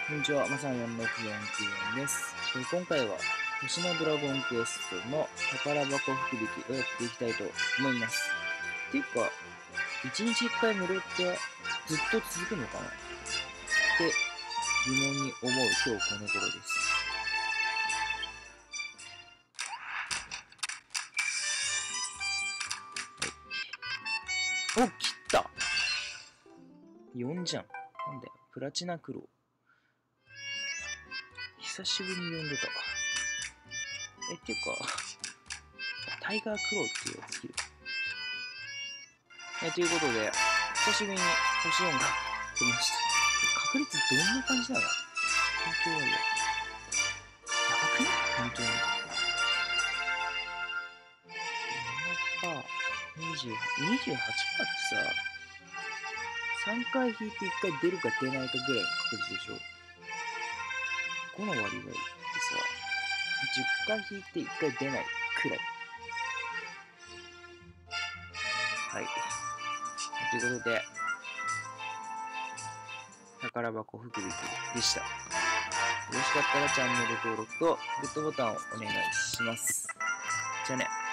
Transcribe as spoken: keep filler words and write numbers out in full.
こんにちは、まさんよんろくよんきゅうよんです。今回は、星のドラゴンクエストの宝箱福引きをやっていきたいと思います。っていうか、いちにちいっかい無料ってずっと続くのかなって疑問に思う今日この頃です。はい。お、切ったよんじゃん。なんだよ、プラチナクロウ。久しぶりに呼んでたわ。え、っていうか、タイガークロウっていうスキル。え、ということで、久しぶりに星よんが出ました。確率どんな感じなの？本当に。やばくね？本当に。ななパーセント、にじゅうはち、にじゅうはちパーセントってさ、さんかい引いていっかい出るか出ないかぐらいの確率でしょ。ごの割合ってさ、じゅっかい引いていっかい出ないくらい。はい。ということで、宝箱福引きでした。よろしかったらチャンネル登録とグッドボタンをお願いします。じゃあね。